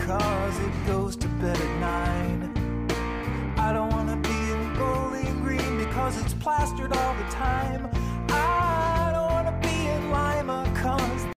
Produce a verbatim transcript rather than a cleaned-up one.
because it goes to bed at nine. I don't wanna be in Bowling Green because it's plastered all the time.